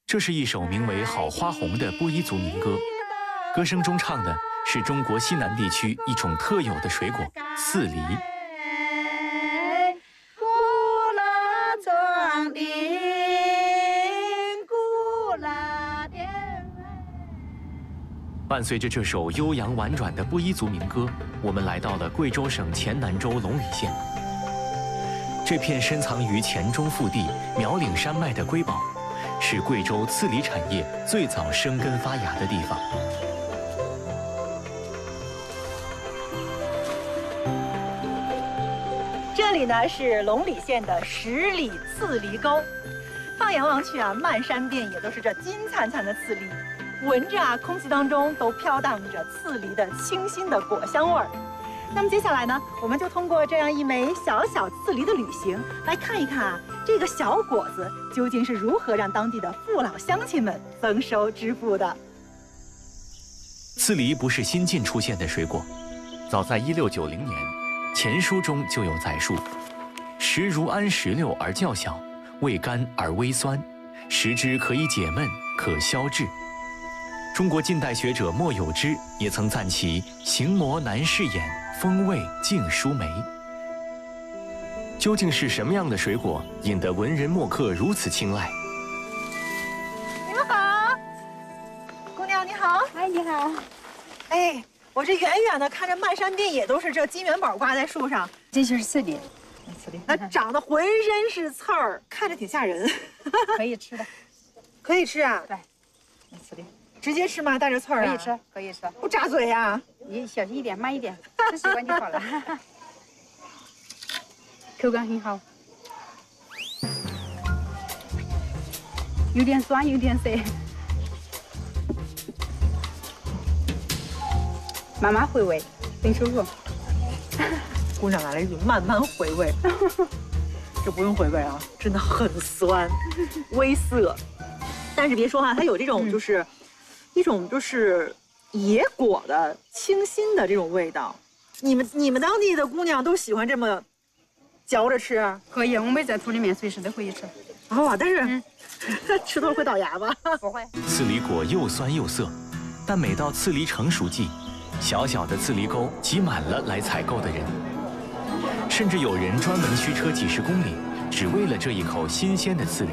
这是一首名为《好花红》的布依族民歌，歌声中唱的是中国西南地区一种特有的水果——刺梨。伴随着这首悠扬婉转的布依族民歌，我们来到了贵州省黔南州龙里县。这片深藏于黔中腹地苗岭山脉的瑰宝，是贵州刺梨产业最早生根发芽的地方。 这里呢是龙里县的10里刺梨沟，放眼望去啊，漫山遍野都是这金灿灿的刺梨。闻着啊，空气当中都飘荡着刺梨的清新的果香味儿。那么接下来呢，我们就通过这样一枚小小刺梨的旅行，来看一看啊，这个小果子究竟是如何让当地的父老乡亲们丰收致富的。 刺梨不是新近出现的水果，早在1690年，前书中就有载述：实如安石榴而较小，味甘而微酸，食之可以解闷，可消滞。中国近代学者莫有之也曾赞其形模难饰眼，风味尽输梅。究竟是什么样的水果引得文人墨客如此青睐？ 你们好，姑娘你好。 哎，你好。 哎，我这远远的看着漫山遍野都是这金元宝挂在树上， 这就是刺梨， 那长得浑身是刺儿，看着挺吓人。 可以吃的。 可以吃啊？ 对， 刺梨。直接吃吗？带着刺儿啊？ 可以吃，可以吃。 不扎嘴呀？ 你小心一点，慢一点，吃习惯就好了。口感很好，有点酸，有点涩，慢慢回味，很舒服。 姑娘来了一句慢慢回味，这不用回味啊，真的很酸，微涩。但是别说哈，它有这种就是。一种就是野果的清新的这种味道，你们当地的姑娘都喜欢这么嚼着吃？ 可以，我们在土里面随时都可以吃。 哦，但是、吃多了会倒牙吧？ 不会。 刺梨果又酸又涩，但每到刺梨成熟季，小小的刺梨沟挤满了来采购的人，甚至有人专门驱车几10公里，只为了这一口新鲜的刺梨。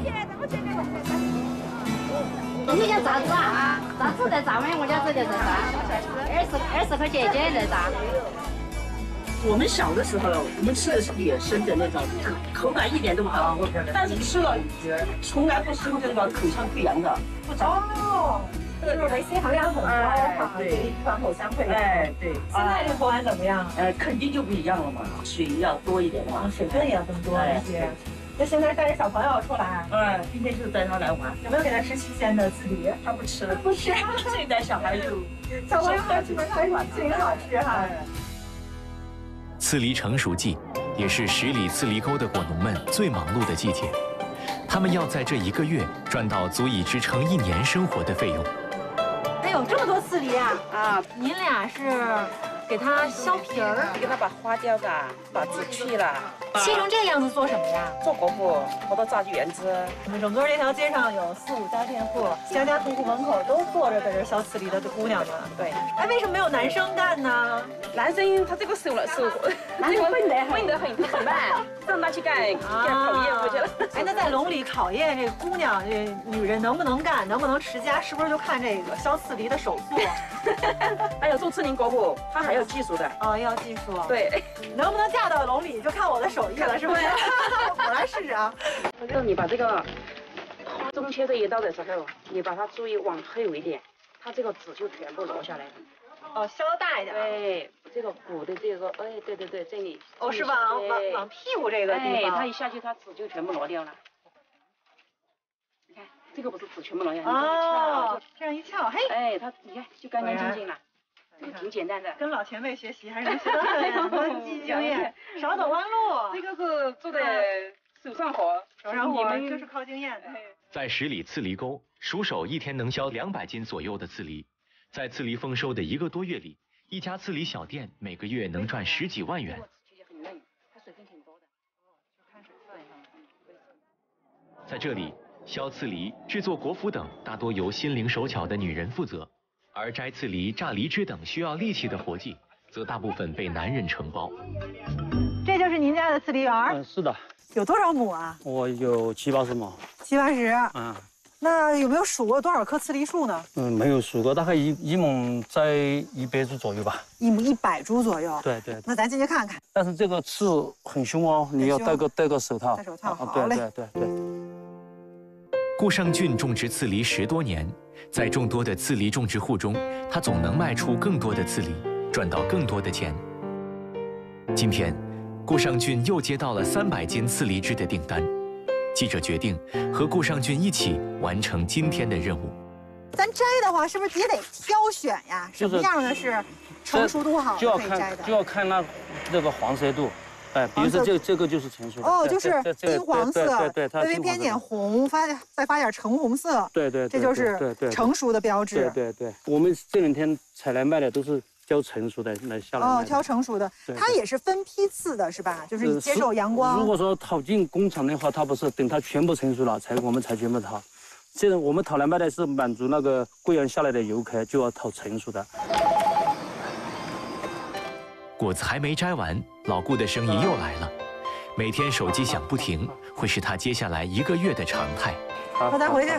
你家咋子啊？咋子在炸吗？我家这就在炸，20块钱一斤在炸。 我们小的时候，我们吃的是野生的那种，口感一点都不好，但是吃了从来不是这个口腔溃疡的，不长。 哦，就是维 C 含量很高哈，对，预防口腔溃疡。 哎，对。 现在这口感怎么样？ 肯定就不一样了嘛，水要多一点嘛， 水分也要更多一些。那现在带着小朋友出来， 今天就带他来玩。 有没有给他吃新鲜的刺梨？ 他不吃， 不吃。 这一代小孩就小朋友吃还挺好吃哈。 刺梨成熟季，也是10里刺梨沟的果农们最忙碌的季节。他们要在这1个月赚到足以支撑1年生活的费用。 哎呦，这么多刺梨啊！啊，您俩是给它削皮儿， 给它把花掉的，把籽去了， 切成这个样子做什么呀？ 做果脯，或者炸圆子。 我们整个这条街上有4、5家店铺，家家户户门口都坐着在这削刺梨的姑娘们。 对， 哎，为什么没有男生干呢？ 男生他这个手男生笨得很慢，让他去干考验过去了。 哎，那在龙里考验这个姑娘，这女人能不能干，能不能持家，是不是就看这个削刺梨的手速？ 还有做刺梨果脯，它还有技术的。 哦，要技术。 对， 能不能嫁到龙里就看我的手艺了，是不是？我来试试啊。 你把这个中切这一刀的时候，你把它注意往后一点，它这个籽就全部落下来了。 哦，削得大一点。 对，这个骨的这个，哎，对，这里。 哦，是往屁股这个地方。 哎，它一下去，它籽就全部落掉了。你看，这个不是籽全部落掉， 哦，这样一翘，嘿。 哎，它你看就干干净净了。这个挺简单的， 跟老前辈学习还是能学到很多经验，少走弯路。 这个是做的手上活， 你们就是靠经验的。 在10里刺梨沟，熟手一天能削200斤左右的刺梨。在刺梨丰收的1个多月里，一家刺梨小店每个月能赚10几万元。 很嫩，它水分挺多的。 在这里， 削刺梨、制作果脯等大多由心灵手巧的女人负责，而摘刺梨、榨梨汁等需要力气的活计，则大部分被男人承包。 这就是您家的刺梨园？ 是的。 有多少亩啊？ 我有70、80亩。 70、80。 嗯。 那有没有数过多少棵刺梨树呢？ 没有数过，大概一亩在100株左右吧。 一亩100株左右。 对。 那咱进去看看。 但是这个刺很凶哦，你要戴个手套。 戴手套。好嘞。 对。 顾尚俊种植刺梨10多年，在众多的刺梨种植户中，他总能卖出更多的刺梨，赚到更多的钱。今天，顾尚俊又接到了300斤刺梨汁的订单。记者决定和顾尚俊一起完成今天的任务。 咱摘的话，是不是也得挑选呀？什么样的是成熟度好可以摘的？ 就要看那个黄色度。哎，比如说这个就是成熟的。 哦，就是金黄色， 对， 微微偏点红，再发点橙红色。 对， 这就是成熟的标志。 对，我们这2天采来卖的都是挑成熟的来下来。 哦，挑成熟的，它也是分批次的，是吧？就是接受阳光。 如果说淘进工厂的话，它不是等它全部成熟了我们才全部淘。现在我们淘来卖的是满足那个贵阳下来的游客，就要淘成熟的。 果子还没摘完，老顾的生意又来了。每天手机响不停，会是他接下来1个月的常态。 好，咱回去。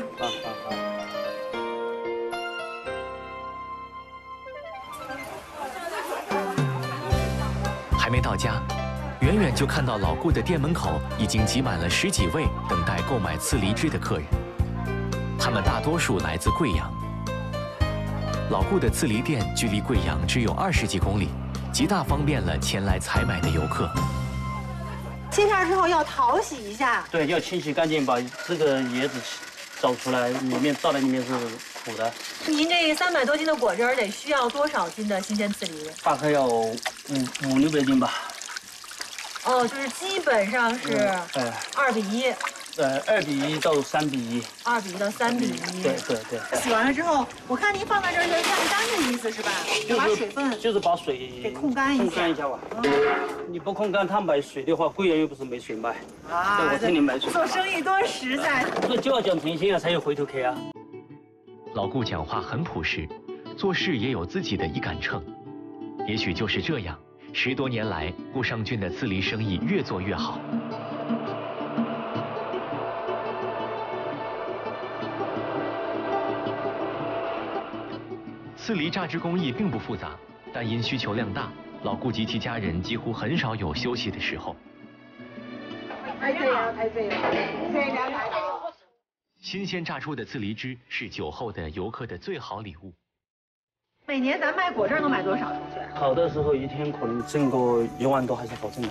还没到家，远远就看到老顾的店门口已经挤满了10几位等待购买刺梨汁的客人，他们大多数来自贵阳。老顾的刺梨店距离贵阳只有20几公里，极大方便了前来采买的游客。 切片之后要淘洗一下， 对，要清洗干净，把这个叶子找出来，罩在里面是苦的。 您这300多斤的果汁儿得需要多少斤的新鲜刺梨？ 大概要500-600斤吧。 哦，就是基本上是2比1。 2比1到3比1。 2比1到3比1。 对。 洗完了之后，我看您放在这儿就是晾干的意思是吧？把水分就是把水给控干一下吧。你不控干，它买水的话，贵阳又不是没水卖啊。我替你买水。 做生意多实在。 就要讲诚信啊，才有回头客啊。 老顾讲话很朴实，做事也有自己的一杆秤。也许就是这样，10多年来，顾尚俊的刺梨生意越做越好。刺梨榨汁工艺并不复杂，但因需求量大，老顾及其家人几乎很少有休息的时候。 太对了。 新鲜榨出的刺梨汁是酒后的游客的最好礼物。 每年咱卖果汁能卖多少？同学？ 好的时候1天可能挣个1万多还是保证的。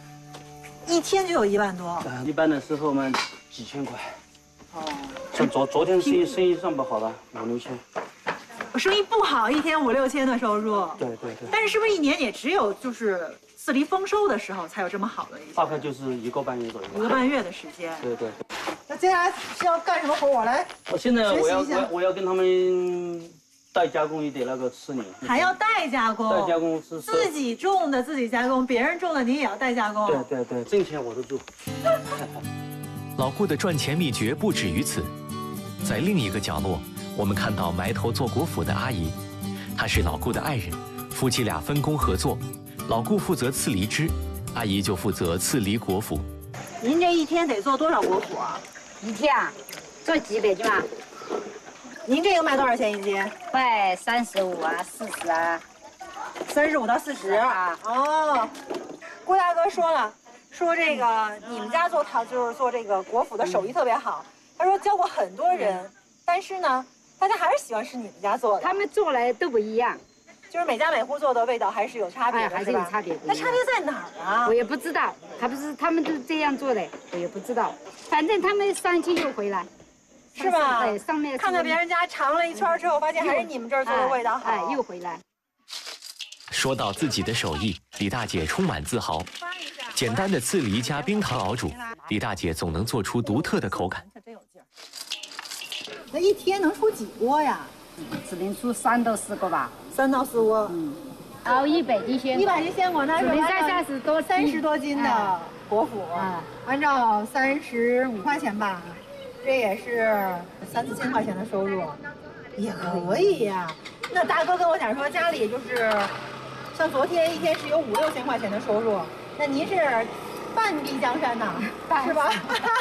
1天就有1万多？ 一般的时候嘛，几千块。 哦。 像昨天生意上不好了，5、6千。 生意不好，1天5、6千的收入。 对。 但是是不是1年也只有就是刺梨丰收的时候才有这么好的一些？ 大概就是1个半月左右。 1个半月的时间。 对。 那接下来是要干什么活？我来。 现在我要跟他们代加工一点那个刺梨。 还要代加工？ 代加工是自己种的自己加工，别人种的你也要代加工？ 对，挣钱我都做。 老顾的赚钱秘诀不止于此，在另一个角落。我们看到埋头做果脯的阿姨，她是老顾的爱人，夫妻俩分工合作，老顾负责刺梨汁，阿姨就负责刺梨果脯。 您这1天得做多少果脯啊 ？1天啊，做几百斤嘛？ 您这个卖多少钱1斤？ 卖35啊，40啊 ，35到40啊。哦，郭大哥说了，说这个你们家就是做这个果脯的手艺特别好，他说教过很多人，但是呢。大家还是喜欢吃你们家做的， 他们做来都不一样， 就是每家每户做的味道还是有差别的， 还是有差别。 那差别在哪儿啊？ 我也不知道，他们都这样做的，我也不知道。反正他们上去又回来， 是吧？ 对，上面看到别人家尝了一圈之后，发现还是你们这儿做的味道好， 又回来。 说到自己的手艺，李大姐充满自豪。简单的刺梨加冰糖熬煮，李大姐总能做出独特的口感。 真有劲儿。那1天能出几锅呀？ 只能出3到4个吧。 3到4锅。 熬100斤鲜果。 100斤鲜果，那是 30多斤的果脯，按照35块钱吧。 这也是3、4千块钱的收入，也可以呀。那大哥跟我讲说，家里就是像昨天一天是有5、6千块钱的收入，那您是半壁江山呐，是吧？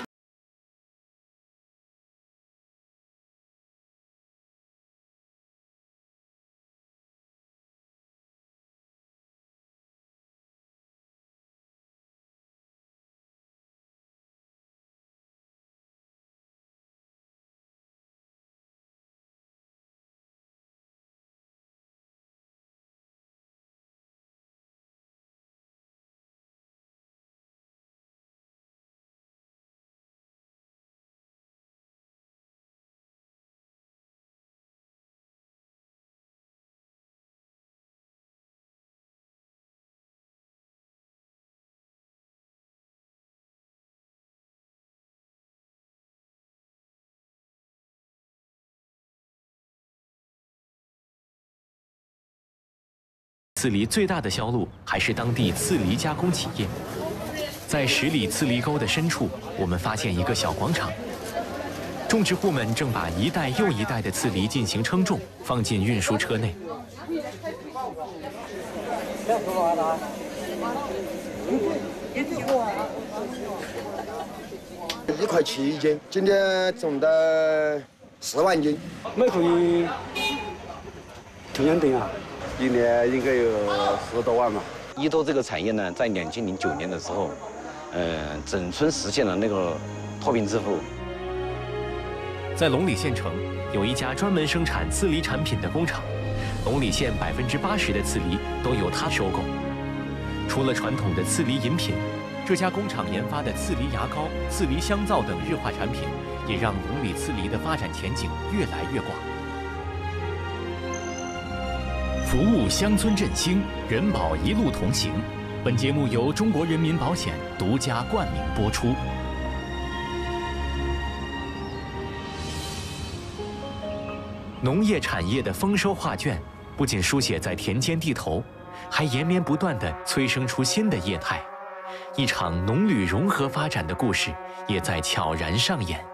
刺梨最大的销路还是当地刺梨加工企业。在10里刺梨沟的深处，我们发现一个小广场，种植户们正把一袋又一袋的刺梨进行称重，放进运输车内。 1块7一斤，今天种的4万斤， 每可以怎样定啊？ 一年应该有10多万吧。 伊豆这个产业呢，在2009年的时候，整村实现了那个脱贫致富。 在龙里县城有一家专门生产刺梨产品的工厂，龙里县80%的刺梨都由它收购。除了传统的刺梨饮品，这家工厂研发的刺梨牙膏、刺梨香皂等日化产品，也让龙里刺梨的发展前景越来越广。服务乡村振兴，人保一路同行。本节目由中国人民保险独家冠名播出。农业产业的丰收画卷，不仅书写在田间地头，还延绵不断地催生出新的业态。一场农旅融合发展的故事，也在悄然上演。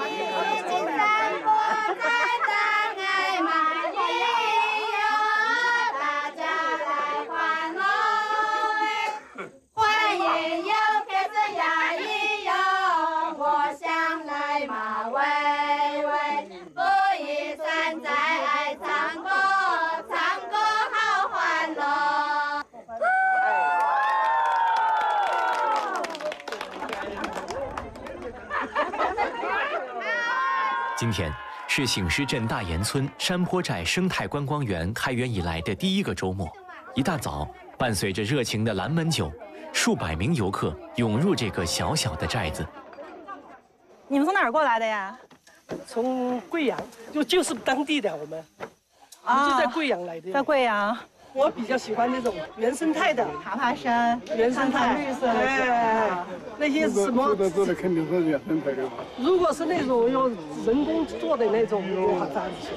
今天是醒狮镇大岩村山坡寨生态观光园开园以来的第1个周末。一大早，伴随着热情的蓝门酒，数百名游客涌入这个小小的寨子。 你们从哪儿过来的呀？ 从贵阳，就是当地的我们就在贵阳来的。 在贵阳。 我比较喜欢那种原生态的， 爬山， 原生态， 绿色的， 那些什么做的肯定是原生态的嘛。 如果是那种用人工做的那种，我很赞成。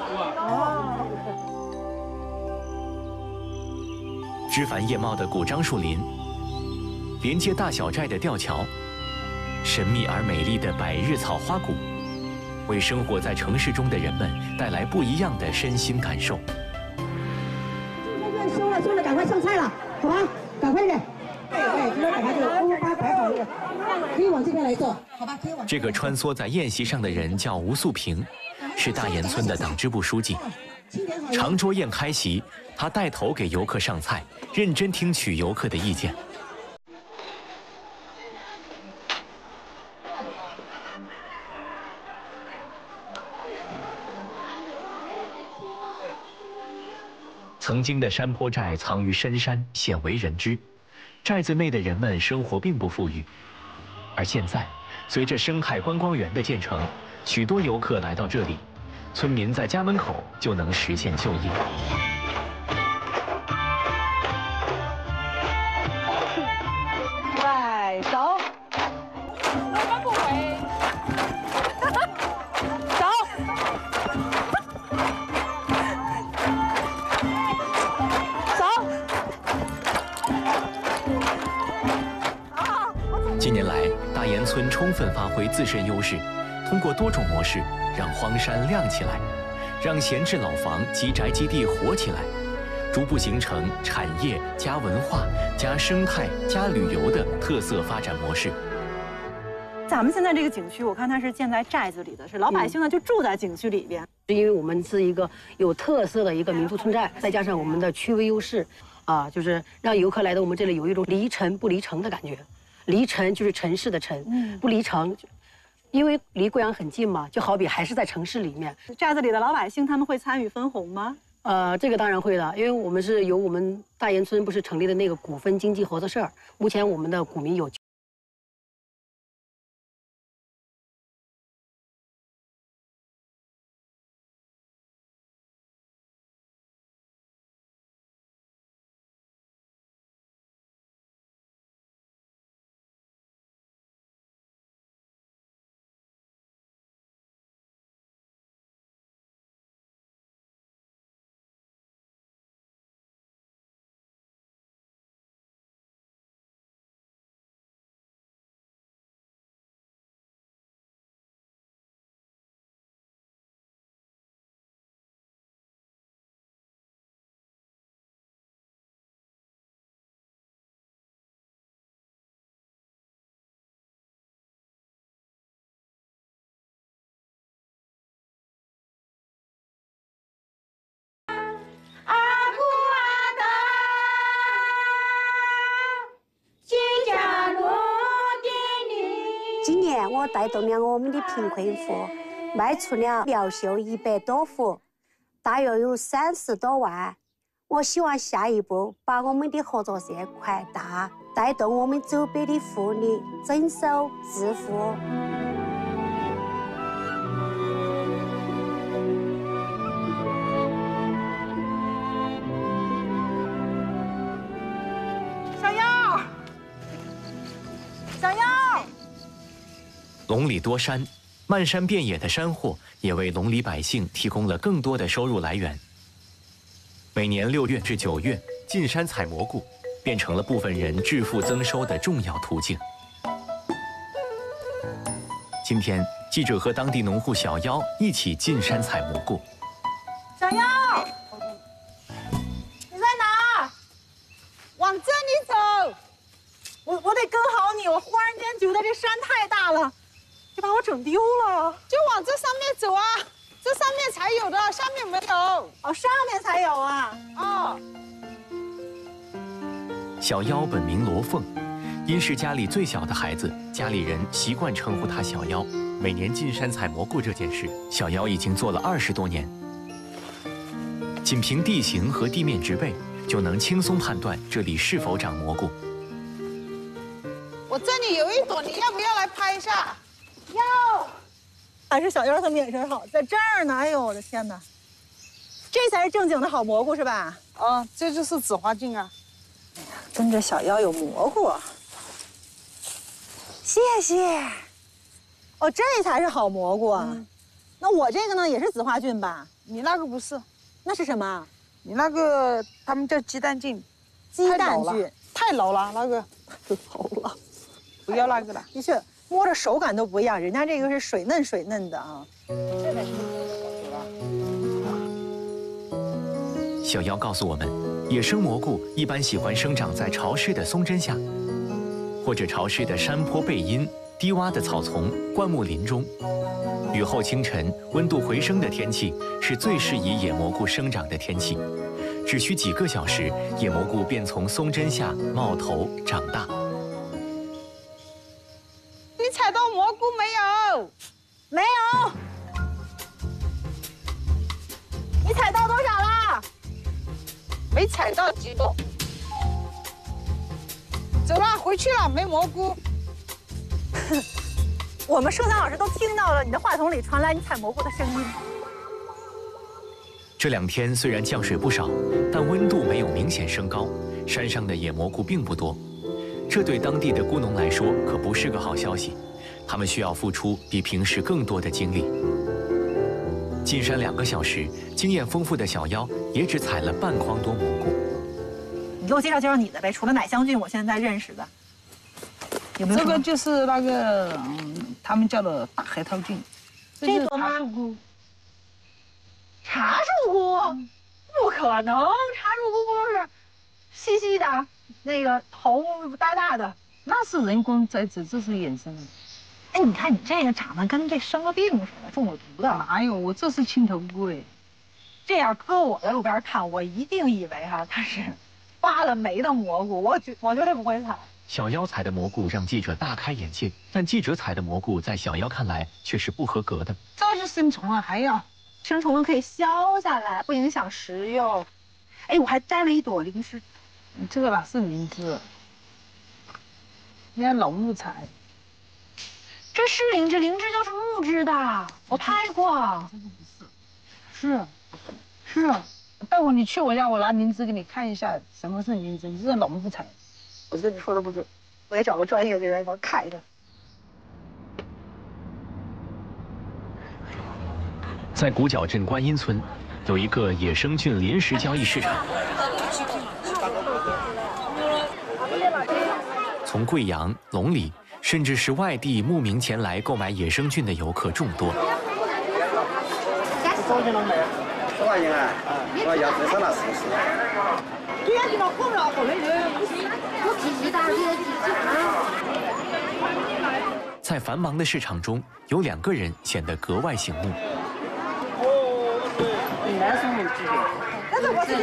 枝繁叶茂的古樟树林，连接大小寨的吊桥，神秘而美丽的百日草花谷，为生活在城市中的人们带来不一样的身心感受。 收了，赶快上菜了，好吧？赶快点。对，赶快就排好一点，可以往这边来坐，好吧？可以往。 这个穿梭在宴席上的人叫吴素平，是大岩村的党支部书记。长桌宴开席，他带头给游客上菜，认真听取游客的意见。曾经的山坡寨藏于深山，鲜为人知。寨子内的人们生活并不富裕，而现在，随着生态观光园的建成，许多游客来到这里，村民在家门口就能实现就业。 快走！不回。走。近年来，大岩村充分发挥自身优势， 通过多种模式让荒山亮起来，让闲置老房及宅基地活起来，逐步形成产业加文化加生态加旅游的特色发展模式。 咱们现在这个景区，我看它是建在寨子里的，是老百姓呢就住在景区里边。 因为我们是一个有特色的一个民族村寨，再加上我们的区位优势，就是让游客来到我们这里有一种离尘不离城的感觉。离尘就是城市的尘，不离城，因为离贵阳很近嘛，就好比还是在城市里面。 寨子里的老百姓他们会参与分红吗？ 这个当然会的，因为我们是由我们大岩村不是成立的那个股份经济合作社，目前我们的股民有。 今年我带动了我们的贫困户，卖出了苗绣100多幅，大约有30多万。我希望下一步把我们的合作社扩大，带动我们周边的妇女增收致富。 小妖，小妖。 龙里多山，漫山遍野的山货也为龙里百姓提供了更多的收入来源。每年6月至9月，进山采蘑菇变成了部分人致富增收的重要途径。今天，记者和当地农户小妖一起进山采蘑菇。 小妖，你在哪儿？往这里走。我得跟好你，我忽然间觉得这山太大了，就把我整丢了。 就往这上面走啊，这上面才有的，下面没有。 哦，上面才有啊。 哦。 小妖本名罗凤，因是家里最小的孩子，家里人习惯称呼她小妖。每年进山采蘑菇这件事，小妖已经做了20多年。仅凭地形和地面植被，就能轻松判断这里是否长蘑菇。 我这里有一朵，你要不要来拍一下？ 要。还是小妖他们眼神好，在这儿呢。哎呦，我的天哪！这才是正经的好蘑菇是吧？ 啊，这就是紫花镜啊。 跟着小妖有蘑菇，谢谢。哦，这才是好蘑菇啊。那我这个呢，也是紫花菌吧？ 你那个不是， 那是什么？ 你那个他们叫鸡蛋菌。 鸡蛋菌太老了，那个太老了， 不要那个了。 的确，摸着手感都不一样，人家这个是水嫩水嫩的啊。 小妖告诉我们，野生蘑菇一般喜欢生长在潮湿的松针下，或者潮湿的山坡背阴、低洼的草丛、灌木林中。雨后清晨，温度回升的天气是最适宜野蘑菇生长的天气。只需几个小时，野蘑菇便从松针下冒头长大。 你采到蘑菇没有？ 没有。你采到多少了？ 没采到几朵。走了，回去了，没蘑菇。 我们摄像老师都听到了你的话筒里传来你采蘑菇的声音。 这2天虽然降水不少，但温度没有明显升高，山上的野蘑菇并不多。这对当地的菇农来说可不是个好消息，他们需要付出比平时更多的精力。进山2个小时，经验丰富的小妖也只采了半筐多蘑菇。 你给我介绍介绍你的呗，除了奶香菌，我现在认识的，有没有？ 这个就是那个他们叫的大海涛菌。 这多吗？茶树菇，不可能，茶树菇不是细细的，那个头大大的， 那是人工栽植，这是衍生的。 哎，你看你这个长得跟这生了病似的，中了毒的。 哪有？我这是青头菇哎。 这样搁我在路边看，我一定以为它是发了霉的蘑菇，我绝对不会采。 小妖采的蘑菇让记者大开眼界，但记者采的蘑菇在小妖看来却是不合格的。 这是生虫啊，还要生虫可以削下来，不影响食用。哎，我还摘了一朵灵芝。 你这个哪是灵芝？人家龙木采。 这是灵芝，灵芝就是木质的，我拍过。 这个不是。是。待会你去我家，我拿灵芝给你看一下什么是灵芝，你这是龙木采。 我跟你说的不准，我得找个专业的人给我看一下。 在古角镇观音村，有一个野生菌临时交易市场。从贵阳、龙里，甚至是外地慕名前来购买野生菌的游客众多。 多少钱能买？10块钱啊！我要再上来试试。 对呀，你老碰了，后来在繁忙的市场中，有2个人显得格外醒目。 男生很自觉， 但是我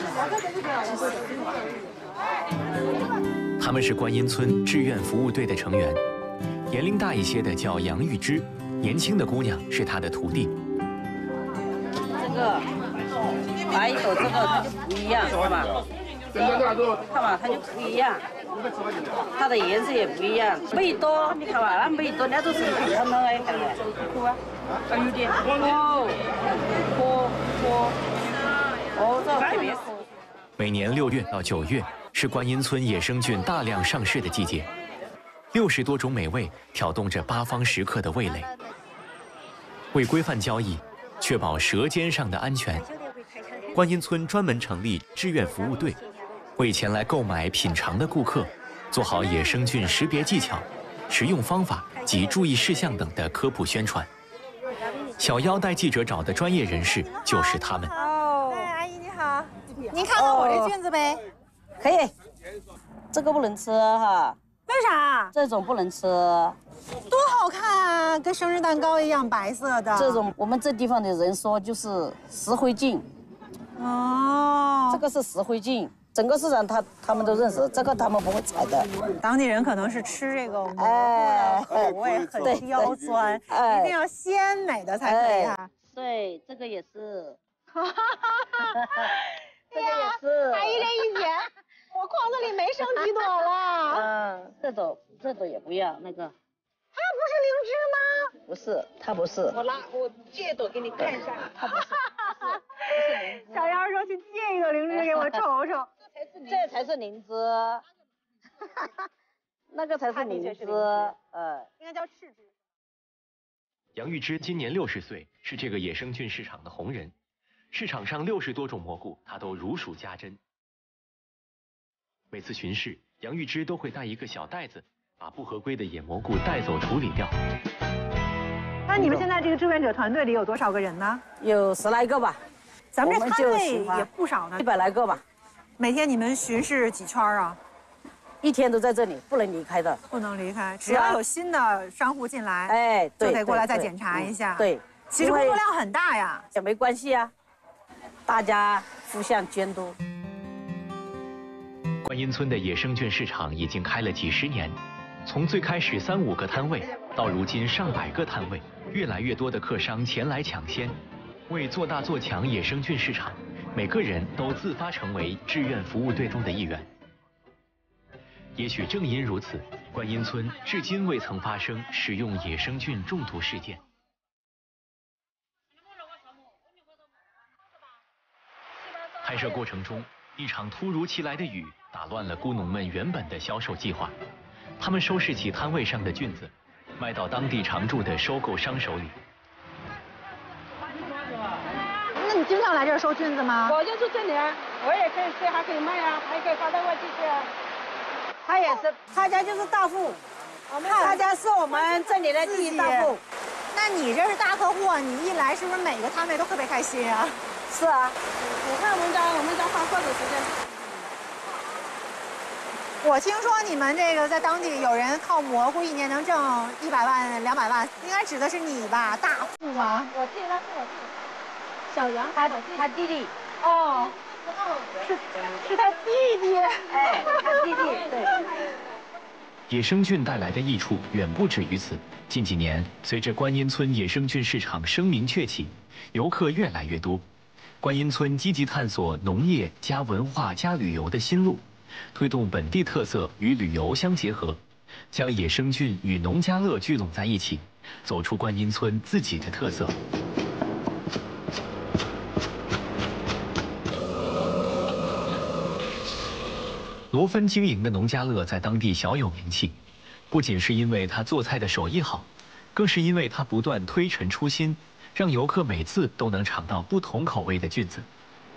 他们是观音村志愿服务队的成员，年龄大一些的叫杨玉芝，年轻的姑娘是她的徒弟。 这个拔一朵，这个它就不一样，看吧？看吧，它就不一样，它的颜色也不一样。梅多，你看吧，那梅多那都是很长的哎，看看，苦啊，有点这特别苦。 每年6月到9月是观音村野生菌大量上市的季节，60多种美味挑动着八方食客的味蕾。为规范交易，确保舌尖上的安全，观音村专门成立志愿服务队，为前来购买品尝的顾客做好野生菌识别技巧、食用方法及注意事项等的科普宣传。小妖带记者找的专业人士就是他们。 哎，阿姨你好，您看看我这菌子呗。 可以，这个不能吃哈。 为啥？ 这种不能吃。 多好看啊，跟生日蛋糕一样白色的。 这种我们这地方的人说就是石灰菌。 哦。 这个是石灰菌，整个市场他们都认识，这个他们不会采的。 当地人可能是吃这个蘑菇的口味很刁钻，一定要鲜美的才可以啊。 对，这个也是。 这个也是。阿姨这一剪，我筐子里没剩几朵了。 这朵也不要那个。 它不是灵芝吗？ 不是，它不是。 我借一朵给你看一下。它不是。小妖说去借一朵灵芝给我瞅瞅。 这才是灵芝。那个才是灵芝。 应该叫赤芝。 杨玉芝今年60岁，是这个野生菌市场的红人。市场上60多种蘑菇，她都如数家珍。每次巡视，杨玉芝都会带一个小袋子，把不合规的野蘑菇带走处理掉。 那你们现在这个志愿者团队里有多少个人呢？ 有10来个吧。 咱们这摊位也不少呢 ，100来个吧。 每天你们巡视几圈啊？ 一天都在这里，不能离开的。 不能离开，只要有新的商户进来， 哎， 就得过来再检查一下。 对， 其实工作量很大呀。 也没关系啊，大家互相监督。 观音村的野生菌市场已经开了几10年，从最开始3、5个摊位，到如今上百个摊位，越来越多的客商前来抢先。为做大做强野生菌市场，每个人都自发成为志愿服务队中的一员。也许正因如此，观音村至今未曾发生使用野生菌中毒事件。拍摄过程中，一场突如其来的雨打乱了菇农们原本的销售计划。他们收拾起摊位上的菌子，卖到当地常住的收购商手里。 那你经常来这儿收菌子吗？ 我就住这里啊，我也可以吃，还可以卖啊，还可以发到外地去啊。 他也是，他家就是大户，他家是我们这里的第一大户。 那你这是大客户，你一来是不是每个摊位都特别开心啊？ 是啊，你看我们家放货的时间。 我听说你们这个在当地有人靠蘑菇一年能挣100万、200万，应该指的是你吧？大户吧？ 我弟那是我弟，小杨他弟弟。 哦，是他弟弟。 哎，他弟弟对。 野生菌带来的益处远不止于此。近几年，随着观音村野生菌市场声名鹊起，游客越来越多。观音村积极探索农业加文化加旅游的新路，推动本地特色与旅游相结合，将野生菌与农家乐聚拢在一起，走出观音村自己的特色。罗芬经营的农家乐在当地小有名气，不仅是因为他做菜的手艺好，更是因为他不断推陈出新，让游客每次都能尝到不同口味的菌子。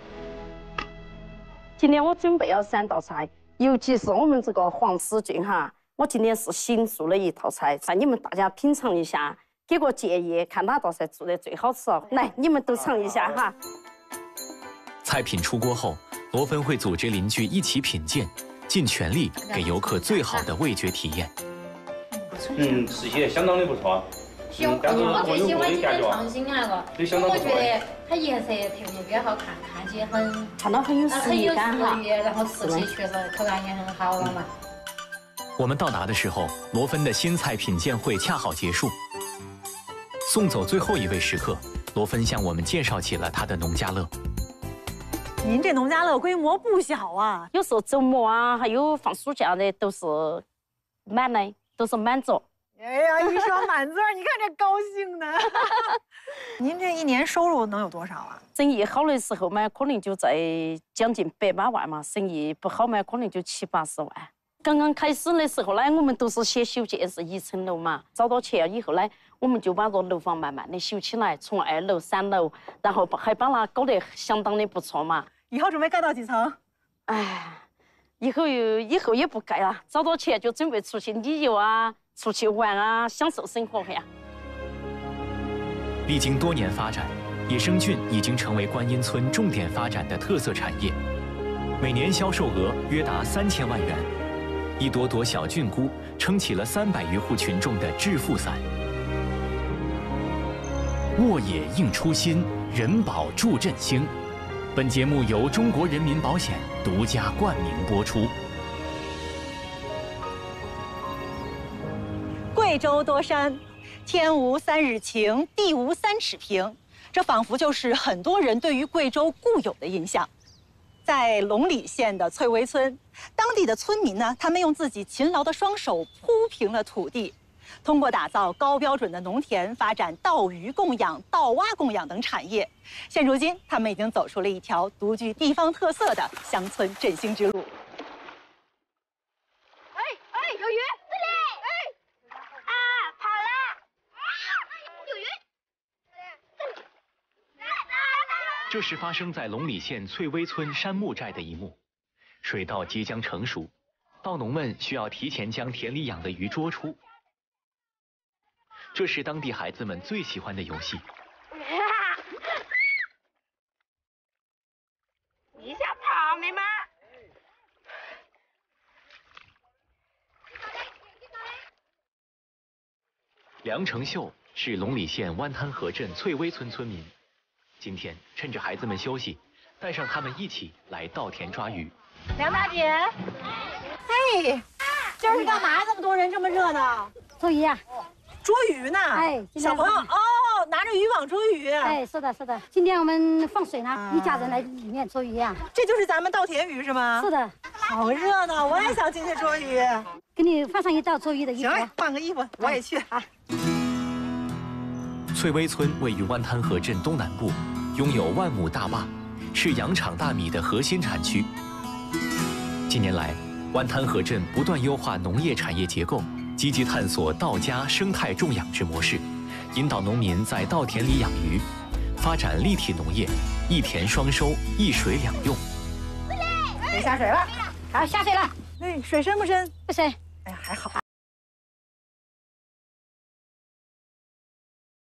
今天我准备了3道菜，尤其是我们这个黄丝菌哈，我今天是新做了一套菜，让你们大家品尝一下，给个建议，看哪道菜做的最好吃哦。来，你们都尝一下哈。 菜品出锅后，罗芬会组织邻居一起品鉴，尽全力给游客最好的味觉体验。 吃起来相当的不错。 我最喜欢今天创新那个，我觉得它颜色特别好看，看起看到很有食欲感哈， 然后吃起确实口感也很好了嘛。 我们到达的时候，罗芬的新菜品鉴会恰好结束。送走最后一位食客，罗芬向我们介绍起了他的农家乐。 您这农家乐规模不小啊！ 有时候周末啊，还有放暑假的都是满的，都是满座。 哎呀，一说满座，你看这高兴的。您这一年收入能有多少啊？ 生意好的时候嘛，可能就在将近100-8万嘛；生意不好嘛，可能就70-80万。刚刚开始的时候呢，我们都是先修建是1层楼嘛，找到钱以后呢，我们就把这楼房慢慢的修起来，从2楼、3楼，然后还把它搞得相当的不错嘛。 以后准备盖到几层？ 哎，以后也不盖了，找到钱就准备出去旅游啊，出去玩啊，享受生活呀。 历经多年发展，野生菌已经成为观音村重点发展的特色产业，每年销售额约达3000万元。一朵朵小菌菇撑起了300余户群众的致富伞。沃野应初心，人保助振兴。本节目由中国人民保险独家冠名播出。 贵州多山，天无3日晴，地无3尺平，这仿佛就是很多人对于贵州固有的印象。在龙里县的翠微村，当地的村民呢，他们用自己勤劳的双手铺平了土地，通过打造高标准的农田，发展稻鱼供养、稻蛙供养等产业。现如今，他们已经走出了一条独具地方特色的乡村振兴之路。 有鱼！跑了！有鱼！ 这是发生在龙里县翠微村山木寨的一幕。水稻即将成熟，稻农们需要提前将田里养的鱼捉出。这是当地孩子们最喜欢的游戏。 你想跑没吗？ 梁成秀是龙里县湾滩河镇翠微村村民。今天趁着孩子们休息，带上他们一起来稻田抓鱼。 梁大姐，哎，今儿是干嘛？这么多人，这么热闹？ 捉鱼呀！ 捉鱼呢？ 哎， 小朋友哦，拿着渔网捉鱼。 哎，是的，是的。今天我们放水呢，一家人来里面捉鱼呀。 这就是咱们稻田鱼是吗？ 是的。 好热闹，我也想进去捉鱼。 给你换上一套捉鱼的衣服。 行，换个衣服，我也去。 啊。 翠微村位于湾滩河镇东南部，拥有万亩大坝，是羊场大米的核心产区。近年来，湾滩河镇不断优化农业产业结构，积极探索稻家生态种养殖模式，引导农民在稻田里养鱼，发展立体农业，一田双收，一水两用。 得下水了， 好，下水了。 哎，水深不深？ 不深。 哎呀，还好。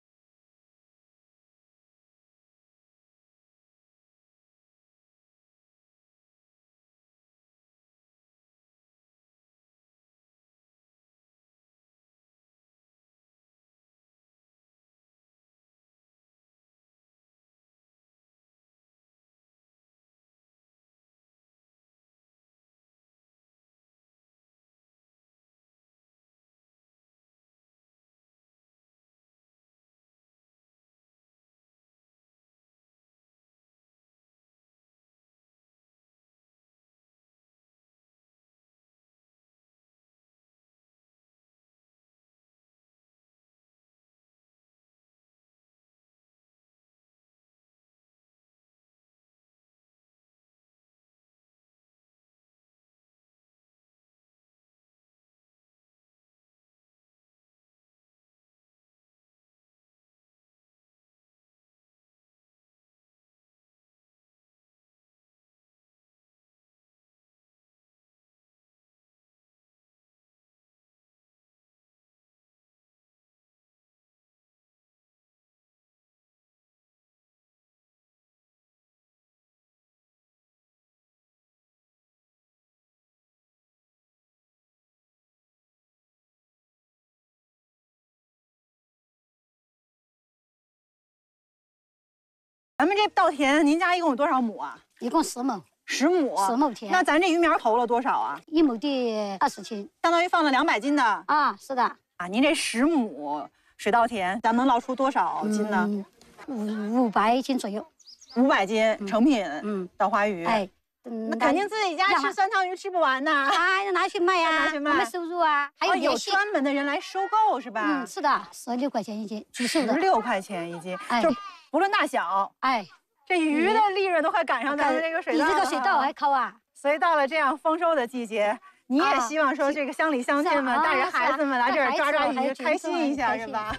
咱们这稻田，您家一共有多少亩啊？ 一共10亩。 10亩 ，10亩田。 那咱这鱼苗投了多少啊 ？1亩地20斤， 相当于放了200斤的。 啊，是的。 啊，您这10亩水稻田，咱能捞出多少斤呢 ？500斤左右。 500斤成品稻花鱼。 哎， 那肯定自己家吃酸汤鱼吃不完呐。 哎，拿去卖呀， 拿去卖， 我们收入啊。还有专门的人来收购是吧？ 是的，16块钱一斤，直售的。 16块钱一斤，就不论大小。 哎。 这鱼的利润都快赶上咱们这个水稻了， 比这个水稻还高啊！ 所以到了这样丰收的季节，你也希望说这个乡里乡亲们带着孩子们来这儿抓抓鱼，开心一下是吧？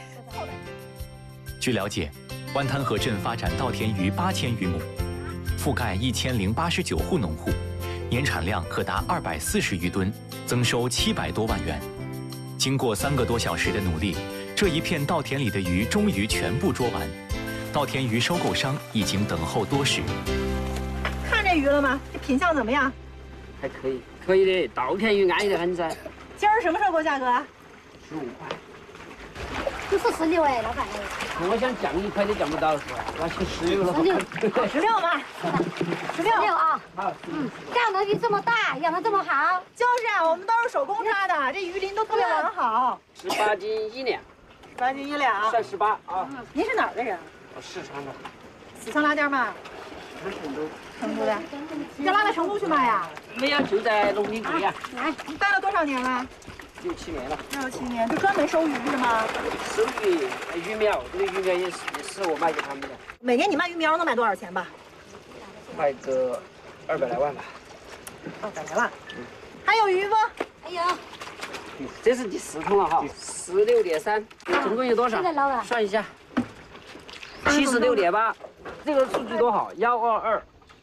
据了解，湾滩河镇发展稻田鱼8000余亩，覆盖1089户农户，年产量可达240余吨，增收700多万元。经过3个多小时的努力，这一片稻田里的鱼终于全部捉完。稻田鱼收购商已经等候多时。 看这鱼了吗？这品相怎么样？ 还可以，可以的。稻田鱼安逸得很噻。 今儿什么时候给我价格啊 ？15块。 不是16哎，老板。 我想降1块都降不到是吧？那就16了。 16吧。16 啊。 好。 养的鱼这么大，养的这么好。 就是啊，我们都是手工抓的，这鱼鳞都特别完好。 18斤1两。 18斤1两。 算18啊。 您是哪儿的人？ 四川的。 四川拉店卖？ 成都。 成都的。要拉到成都去卖呀？ 没有，就在农民队呀。 来，你待了多少年了 ？6、7年了。 6、7年，就专门收鱼是吗？ 收鱼，鱼苗，这个鱼苗也是我卖给他们的。 每年你卖鱼苗能卖多少钱吧？ 卖个200来万吧。 200来万。还有鱼不？ 还有。 这是第4桶了哈，16.3，总共有多少？算一下。76.8，这个数据多好，122，8.8。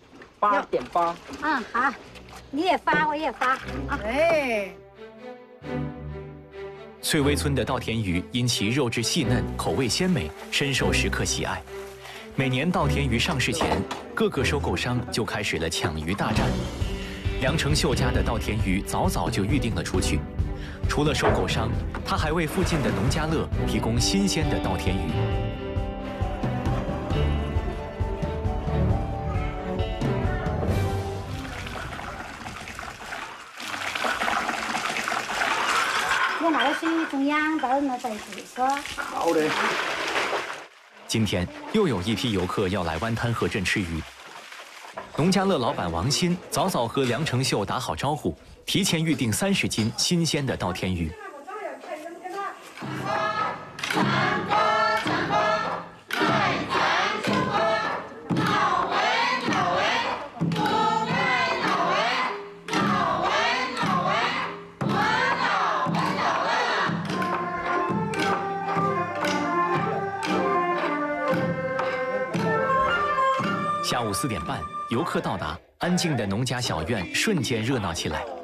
好，你也发，我也发啊。 哎。 翠微村的稻田鱼因其肉质细嫩、口味鲜美，深受食客喜爱。每年稻田鱼上市前，各个收购商就开始了抢鱼大战。梁成秀家的稻田鱼早早就预定了出去。除了收购商，他还为附近的农家乐提供新鲜的稻田鱼。 我拿的水中央，到那再说。 好的。 今天又有一批游客要来湾滩河镇吃鱼。农家乐老板王鑫早早和梁成秀打好招呼，提前预定30斤新鲜的稻田鱼。下午4点半，游客到达，安静的农家小院瞬间热闹起来。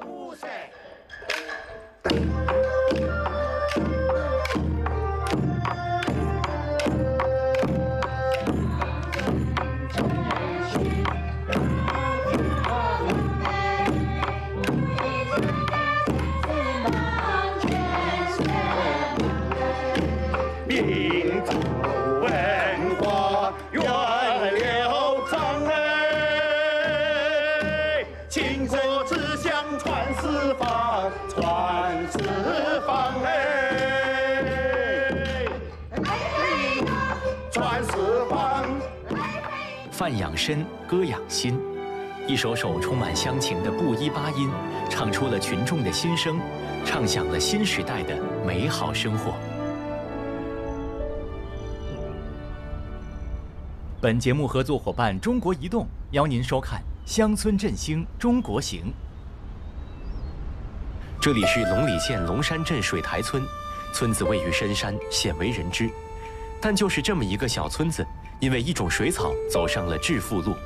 民族文化源流长哎，倾国之乡传四方，传四方哎，传四方。 饭养身，歌养心，一首首充满乡情的布衣八音，唱出了群众的心声，唱响了新时代的美好生活。本节目合作伙伴中国移动邀您收看《乡村振兴中国行》。这里是龙里县龙山镇水台村，村子位于深山，鲜为人知。但就是这么一个小村子，因为一种水草走上了致富路。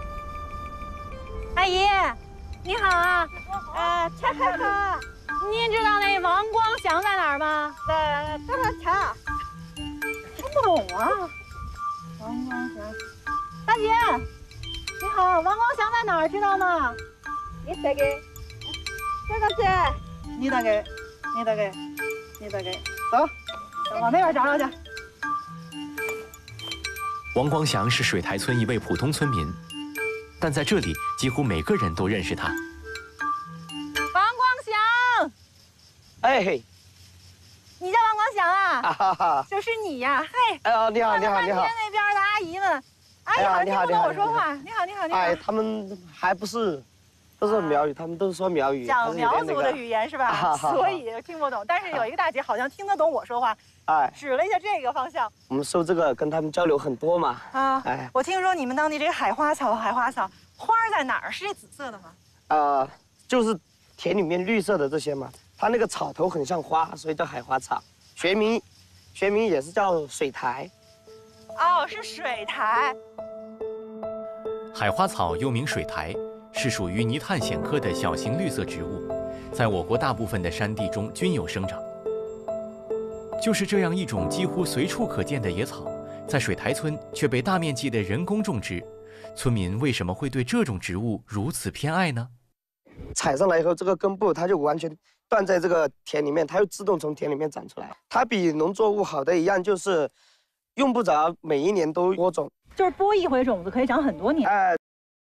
阿姨，你好啊！ 切开开。 您知道那王光祥在哪儿吗？ 在这个切。 听不懂啊。王光祥，大姐，你好，王光祥在哪儿？知道吗？ 你再给，这个姐， 你再给，你再给，你再给，走，往那边找找去。 王光祥是水台村一位普通村民，但在这里几乎每个人都认识他。 王光祥， 哎， 你叫王光祥啊？ 哈哈， 就是你呀！嘿， 哎呀，你好，你好，你好。 那边的阿姨们，阿姨好像听不懂我说话。你好，你好，你好。 哎，他们还不是。 都是苗语，他们都说苗语， 讲苗族的语言是吧？所以听不懂。但是有一个大姐好像听得懂我说话，哎，指了一下这个方向。 我们收这个跟他们交流很多嘛。 啊，哎，我听说你们当地这个海花草花在哪儿？是这紫色的吗？ 就是田里面绿色的这些嘛。它那个草头很像花，所以叫海花草。学名也是叫水苔。 哦，是水苔。 海花草又名水苔。 是属于泥炭藓科的小型绿色植物，在我国大部分的山地中均有生长。就是这样一种几乎随处可见的野草，在水台村却被大面积的人工种植。村民为什么会对这种植物如此偏爱呢？ 采上来以后，这个根部它就完全断在这个田里面，它又自动从田里面长出来。它比农作物好的一样，就是用不着每一年都播种， 就是播一回种子可以长很多年。 哎。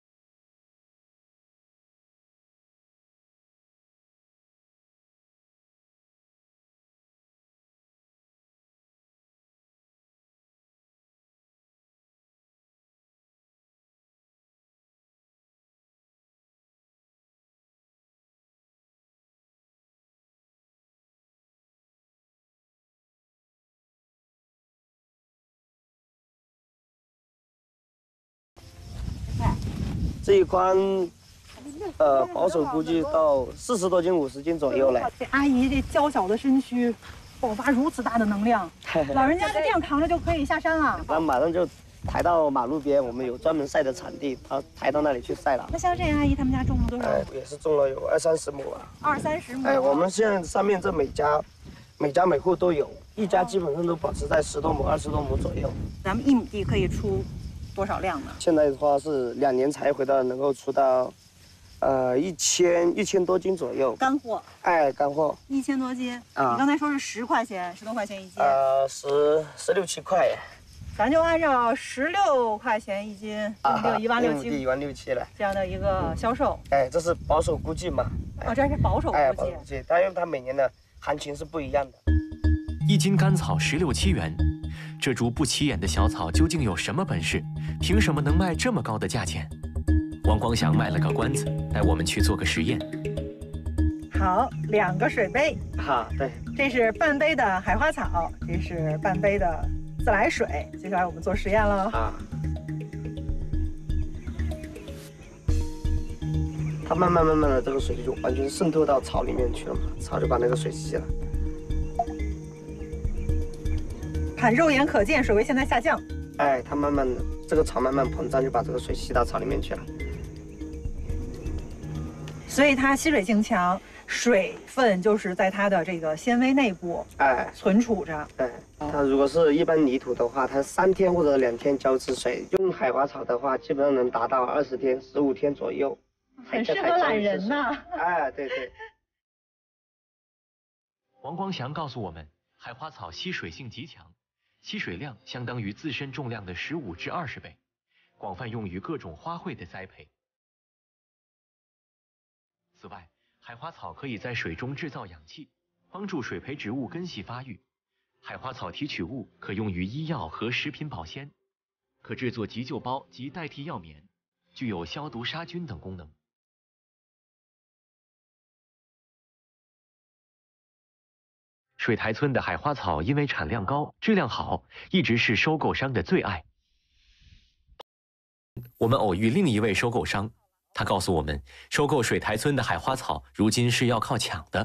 这一筐，保守估计到40多斤、50斤左右嘞。 这阿姨这娇小的身躯，爆发如此大的能量，老人家就这样扛着就可以下山了。 那马上就抬到马路边，我们有专门晒的场地，他抬到那里去晒了。 那像这阿姨他们家种了多少？ 也是种了有20-30亩啊。 20-30亩。 哎，我们现在上面这每家每户都有，一家基本上都保持在10多亩、20多亩左右。 咱们1亩地可以出多少量呢？ 现在的话是2年才回到能够出到，1000多斤左右。 干货。 哎，干货。 1000多斤。啊。你刚才说是10块钱，10多块钱一斤。 16、17块。 咱就按照16块钱一斤，就1万6、7。 1万6、7了。 这样的一个销售。 哎，这是保守估计嘛？ 哦，这是保守估计。 哎，保守估计，但因为它每年的行情是不一样的。 1斤干草16、7元。 这株不起眼的小草究竟有什么本事？凭什么能卖这么高的价钱？王光祥卖了个关子，带我们去做个实验。 好，2个水杯。 好，对。 这是半杯的海花草，这是半杯的自来水。接下来我们做实验了。 啊。它慢慢的，这个水就完全渗透到草里面去了嘛，草就把那个水吸了。 看肉眼可见，水位现在下降。 哎，它慢慢的，这个草慢慢膨胀，就把这个水吸到草里面去了。 所以它吸水性强，水分就是在它的这个纤维内部存储着。 哎，它如果是一般泥土的话，它3天或者2天浇一次水；用海花草的话，基本上能达到20天、15天左右。 很适合懒人呐。 哎，对对。 王光祥告诉我们，海花草吸水性极强。 吸水量相当于自身重量的15至20倍，广泛用于各种花卉的栽培。此外，海花草可以在水中制造氧气，帮助水培植物根系发育。海花草提取物可用于医药和食品保鲜，可制作急救包及代替药棉，具有消毒杀菌等功能。 水台村的海花草因为产量高、质量好，一直是收购商的最爱。我们偶遇另一位收购商，他告诉我们，收购水台村的海花草，如今是要靠抢的。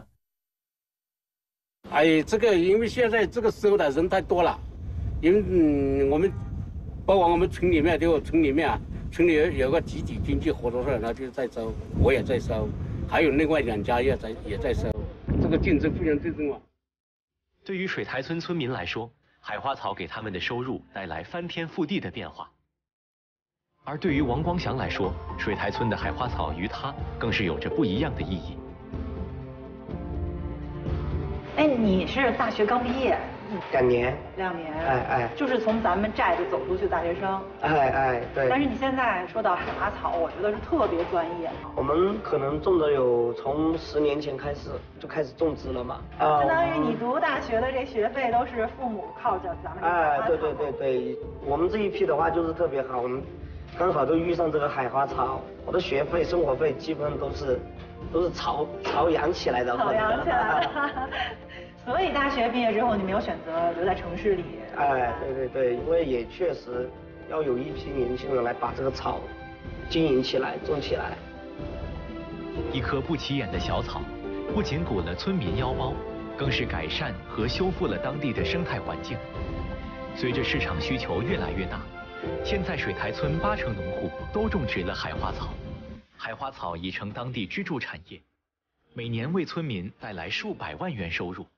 哎，这个因为现在这个收的人太多了，因为我们包括我们村里面村里有个集体经济合作社，他就在收，我也在收，还有另外2家也在收，这个竞争非常对嘛。 对于水台村村民来说，海花草给他们的收入带来翻天覆地的变化；而对于王光祥来说，水台村的海花草于他更是有着不一样的意义。 哎，你是大学刚毕业， 2年。 2年。 哎， 就是从咱们寨子走出去大学生。 哎，对。 但是你现在说到海花草，我觉得是特别专业。 我们可能种的有从10年前开始就开始种植了嘛。 相当于你读大学的这学费都是父母靠着咱们。 哎，对，我们这一批的话就是特别好，我们刚好都遇上这个海花草，我的学费、生活费基本上都是草养起来的。 草养起来的。所以大学毕业之后，你没有选择留在城市里。 哎，对，因为也确实要有一批年轻人来把这个草经营起来、种起来。 一棵不起眼的小草，不仅鼓了村民腰包，更是改善和修复了当地的生态环境。随着市场需求越来越大，现在水台村80%农户都种植了海花草，海花草已成当地支柱产业，每年为村民带来数百万元收入。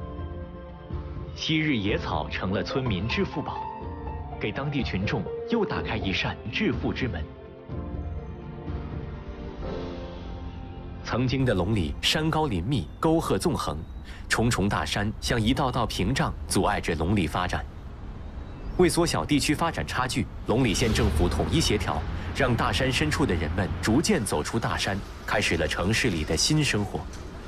昔日野草成了村民致富宝，给当地群众又打开一扇致富之门。曾经的龙里山高林密，沟壑纵横，重重大山像一道道屏障，阻碍着龙里发展。为缩小地区发展差距，龙里县政府统一协调，让大山深处的人们逐渐走出大山，开始了城市里的新生活。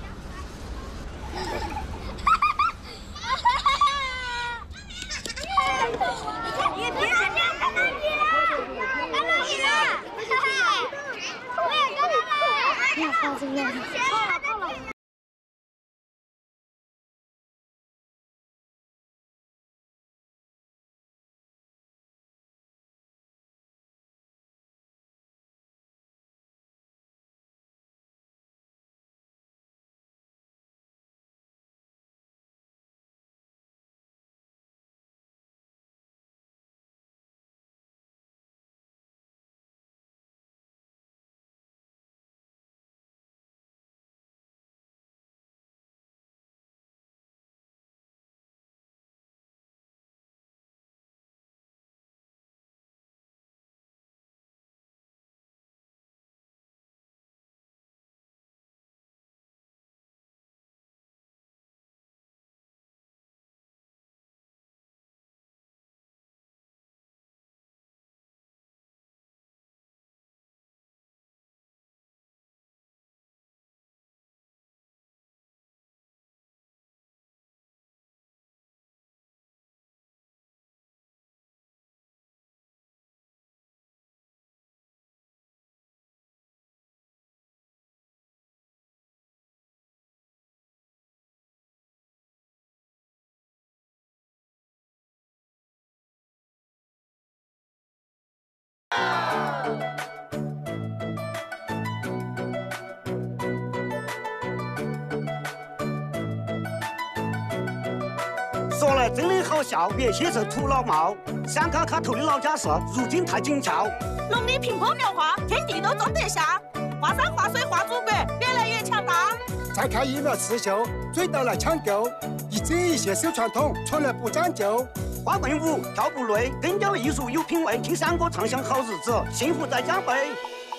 说来真的好笑，别写成土老帽。山卡卡头的老家是，如今太紧俏。 农历苹果苗花，天地都装得下。华山华水华祖国，越来越强大。 再看疫苗刺绣，追到来抢购，一针一线守传统，从来不讲究。 花棍舞，跳步类，跟雕艺术有品味，听山歌唱响好日子，幸福在江北。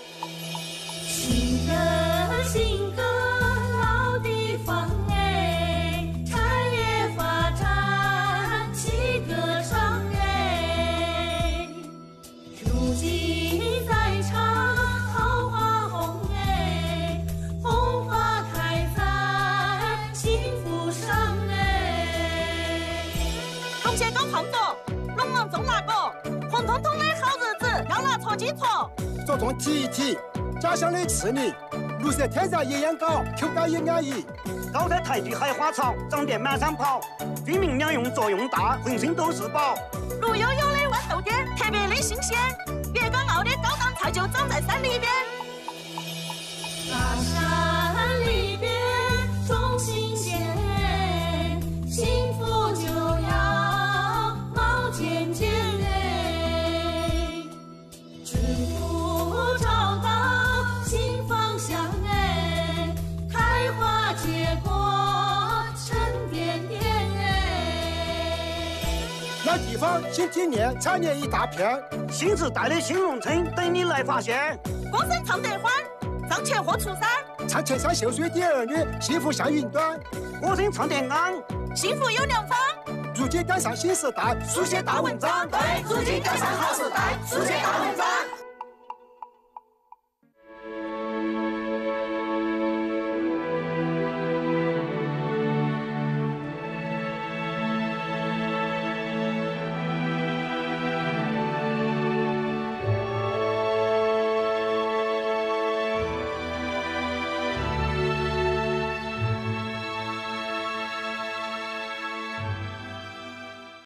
新歌新歌老地方哎，产业发展齐歌唱哎，如今在唱桃花红哎，红花开在幸福上哎。红线搞胖多，龙王种那个，红彤彤的好日子要拿错基础。 着重提一提。家乡的赤泥，绿色天然营养高，口感也安逸。 高台台地海花草，长得满山跑，军民两用作用大，浑身都是宝。 绿油油的豌豆颠，特别的新鲜。粤港澳的高档菜就长在山里边。大山里边种新鲜，幸福就要冒尖尖哎，祝福找到新方向哎，开花结果沉甸甸哎。 老地方新经验，产业一大片， 新时代的新农村等你来发现。 歌声唱得欢，张前贺出山， 唱前山秀水的儿女，幸福像云端。 歌声唱得安， 幸福有良方。 如今赶上新时代， 书写大文章，对，如今赶上好时代，书写大文章。